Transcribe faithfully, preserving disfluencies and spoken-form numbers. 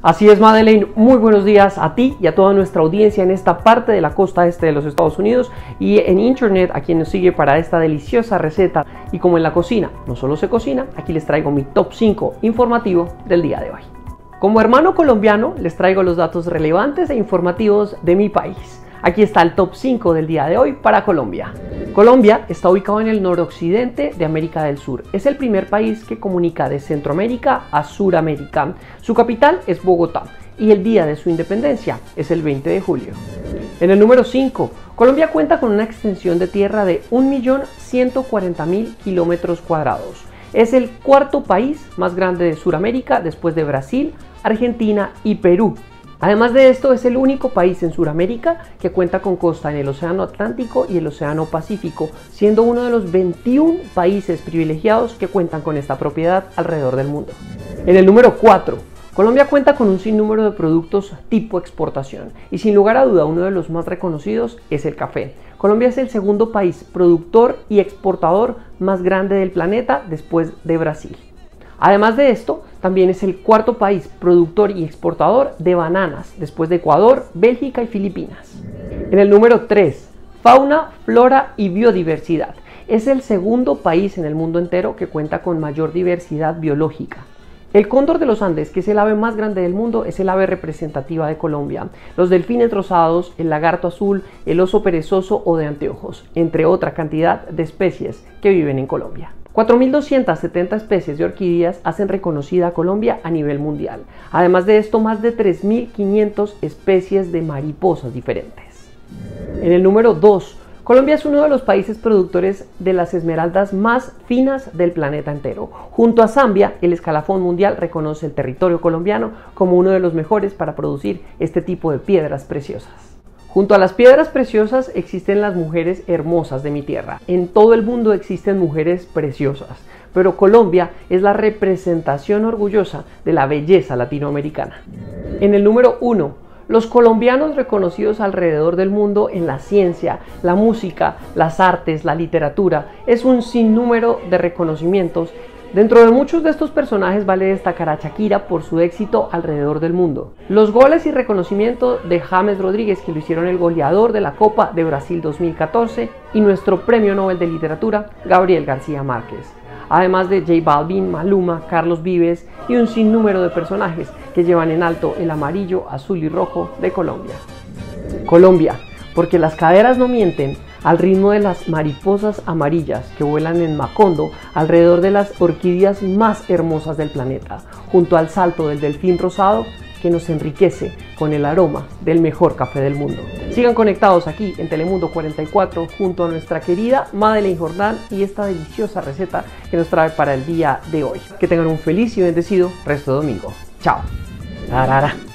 Así es, Madeleine, muy buenos días a ti y a toda nuestra audiencia en esta parte de la costa este de los Estados Unidos y en internet a quien nos sigue para esta deliciosa receta. Y como en la cocina no solo se cocina, aquí les traigo mi top cinco informativo del día de hoy. Como hermano colombiano les traigo los datos relevantes e informativos de mi país. Aquí está el top cinco del día de hoy para Colombia. Colombia está ubicado en el noroccidente de América del Sur. Es el primer país que comunica de Centroamérica a Suramérica. Su capital es Bogotá y el día de su independencia es el veinte de julio. En el número cinco, Colombia cuenta con una extensión de tierra de un millón ciento cuarenta mil kilómetros cuadrados. Es el cuarto país más grande de Suramérica después de Brasil, Argentina y Perú. Además de esto, es el único país en Sudamérica que cuenta con costa en el Océano Atlántico y el Océano Pacífico, siendo uno de los veintiún países privilegiados que cuentan con esta propiedad alrededor del mundo. En el número cuatro, Colombia cuenta con un sinnúmero de productos tipo exportación y sin lugar a duda uno de los más reconocidos es el café. Colombia es el segundo país productor y exportador más grande del planeta después de Brasil. Además de esto, también es el cuarto país productor y exportador de bananas, después de Ecuador, Bélgica y Filipinas. En el número tres, fauna, flora y biodiversidad. Es el segundo país en el mundo entero que cuenta con mayor diversidad biológica. El cóndor de los Andes, que es el ave más grande del mundo, es el ave representativa de Colombia. Los delfines rosados, el lagarto azul, el oso perezoso o de anteojos, entre otra cantidad de especies que viven en Colombia. cuatro mil doscientas setenta especies de orquídeas hacen reconocida a Colombia a nivel mundial. Además de esto, más de tres mil quinientas especies de mariposas diferentes. En el número dos, Colombia es uno de los países productores de las esmeraldas más finas del planeta entero. Junto a Zambia, el escalafón mundial reconoce el territorio colombiano como uno de los mejores para producir este tipo de piedras preciosas. Junto a las piedras preciosas existen las mujeres hermosas de mi tierra. En todo el mundo existen mujeres preciosas, pero Colombia es la representación orgullosa de la belleza latinoamericana. En el número uno, los colombianos reconocidos alrededor del mundo en la ciencia, la música, las artes, la literatura. Es un sinnúmero de reconocimientos. Dentro de muchos de estos personajes vale destacar a Shakira por su éxito alrededor del mundo. Los goles y reconocimiento de James Rodríguez, que lo hicieron el goleador de la Copa de Brasil dos mil catorce, y nuestro Premio Nobel de Literatura, Gabriel García Márquez. Además de J Balvin, Maluma, Carlos Vives y un sinnúmero de personajes que llevan en alto el amarillo, azul y rojo de Colombia. Colombia, porque las caderas no mienten, al ritmo de las mariposas amarillas que vuelan en Macondo alrededor de las orquídeas más hermosas del planeta, junto al salto del delfín rosado que nos enriquece con el aroma del mejor café del mundo. Sigan conectados aquí en Telemundo cuarenta y cuatro junto a nuestra querida Madeleine Jordán y esta deliciosa receta que nos trae para el día de hoy. Que tengan un feliz y bendecido resto de domingo. Chao. Tarara.